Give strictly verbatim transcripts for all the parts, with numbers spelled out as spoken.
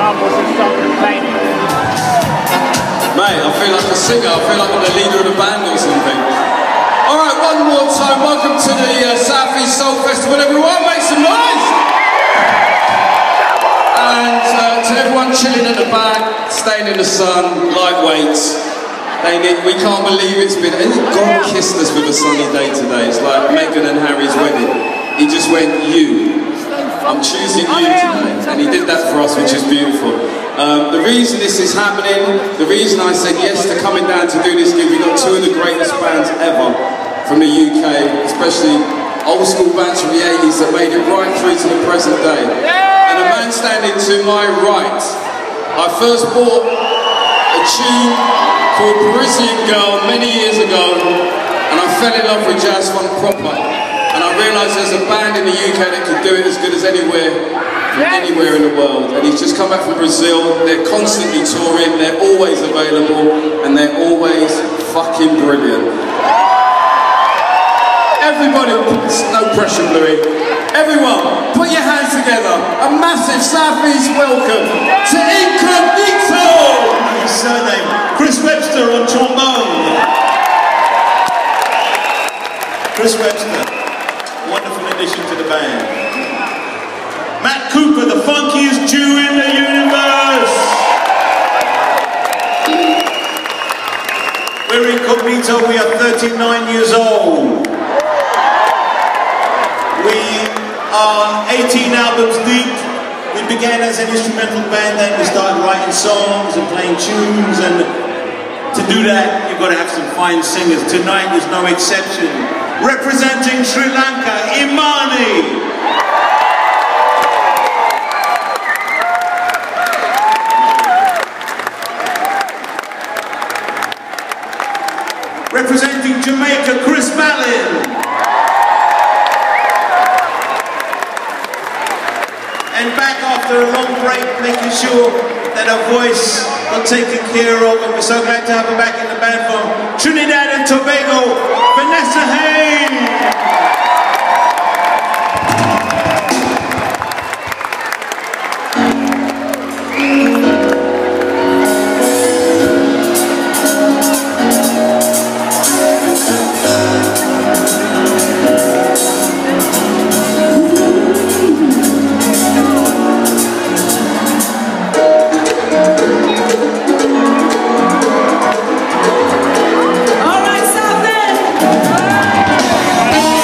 examples and stop complaining. Mate, I feel like a singer, I feel like I'm the leader of the band or something. Alright, one more time, welcome to the uh, Southeast Soul Festival, everyone, make some noise! And uh, to everyone chilling at the back, staying in the sun, lightweights, they need, we can't believe it's been, God kissed us with a sunny day today. It's like Meghan and Harry's wedding. He just went, you. I'm choosing you today. And he did that for us, which is beautiful. Um, the reason this is happening, the reason I said yes to coming down to do this gig, we've got two of the greatest bands ever from the U K, especially old school bands from the eighties that made it right through to the present day. And the man standing to my right, I first bought a tune called Parisian Girl many years ago, and I fell in love with jazz funk proper. And I realised there's a band in the U K that can do it as good as anywhere, from anywhere in the world. And he's just come back from Brazil. They're constantly touring, they're always available, and they're always fucking brilliant. Everybody, no pressure, Bluey. Everyone, put your hands together. A massive Southeast welcome to Incognito! His surname, Chris Webster on trombone. Chris Webster, wonderful addition to the band. Matt Cooper, the funkiest Jew in the universe. We're Incognito, we are thirty-nine years old. We are eighteen albums deep. We began as an instrumental band, then we started writing songs and playing tunes, and to do that, you've got to have some fine singers. Tonight is no exception. Representing Sri Lanka, Imani. Representing Jamaica, Chris Mallin. And back after a long break, making sure that her voice got taken care of, and we're so glad to have her back in the band from Trinidad and Tobago, Vanessa Haynes. All right, Southend!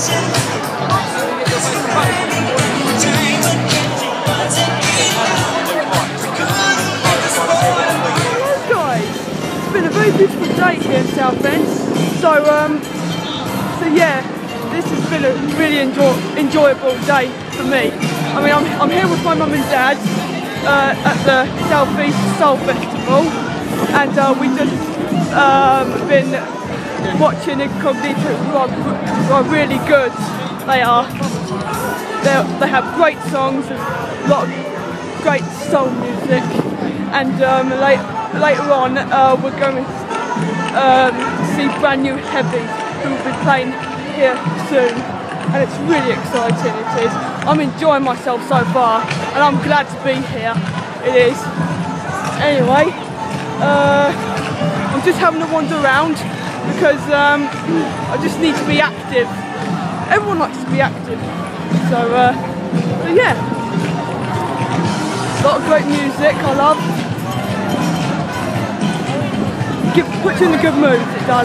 Very beautiful day here in Southend. So, um, so yeah, this has been a really enjoy enjoyable day for me. I mean, I'm, I'm here with my mum and dad uh, at the South East Soul Festival, and uh, we've just um, been watching Incognito, who are, who are really good. They are. They're, they have great songs, a lot of great soul music, and um, late, later on uh, we're going to um, see brand new Heavies, who will be playing here soon, and it's really exciting. It is. I'm enjoying myself so far, and I'm glad to be here. It is. Anyway, uh, I'm just having a wander around because um, I just need to be active. Everyone likes to be active, so, uh, so yeah. A lot of great music I love. Give, puts you in a good mood, it does.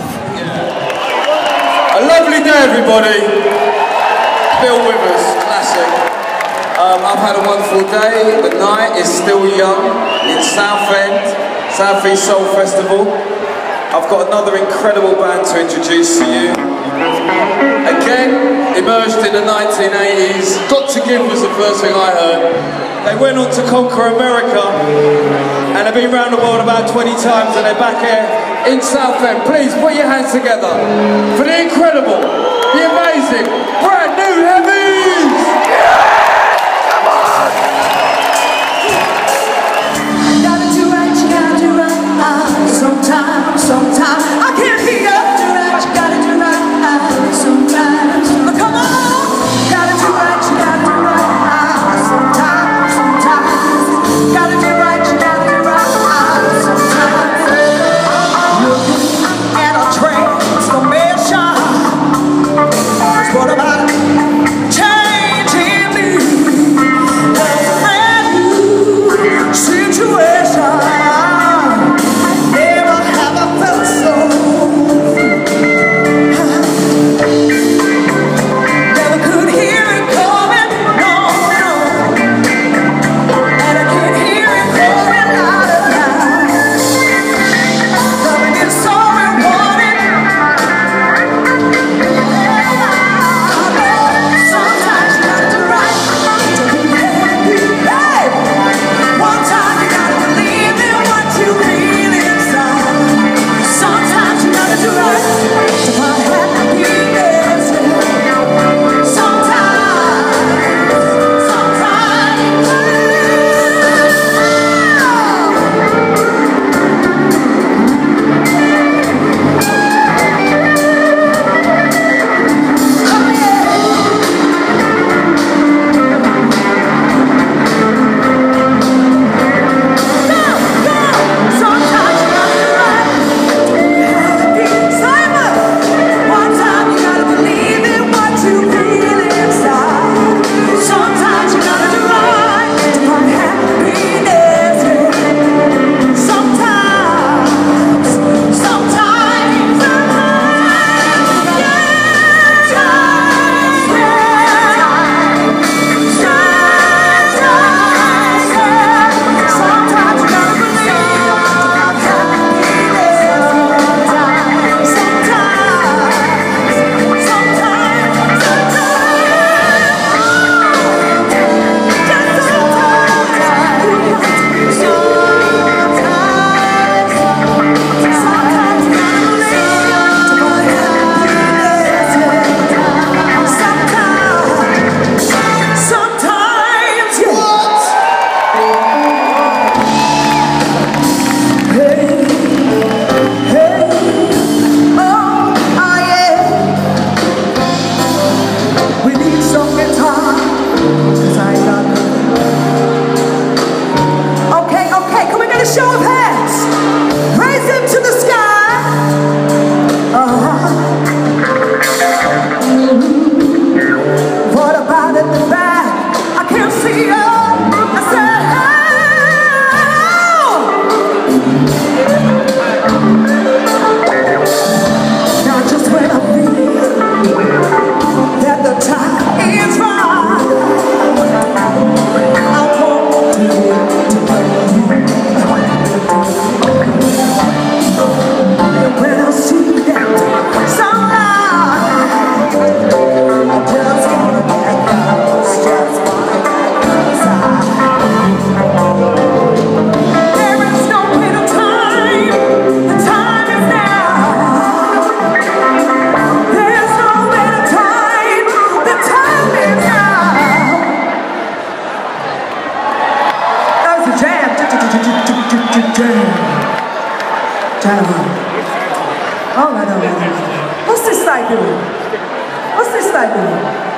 A lovely day, everybody. Bill Withers, classic. Um, I've had a wonderful day. The night is still young in Southend, South East Soul Festival. I've got another incredible band to introduce to you. Again, emerged in the nineteen eighties. Got to Give was the first thing I heard. They went on to conquer America, and they've been around the world about twenty times, and they're back here in Southend. Please put your hands together for the incredible, the amazing, brand new Heavies! Come on! You gotta do right, you gotta do right. Sometimes, sometimes I can't be up to right. You gotta do right. Sometimes, but come on, you gotta do right, you gotta do right. Sometimes, sometimes, gotta do right, you gotta do right. Sometimes, looking at a transformation. What about changing me? There's a brand new situation. Never have I felt so. That Gentlemen. All right, all right, all right. What's this guy doing? What's this guy doing?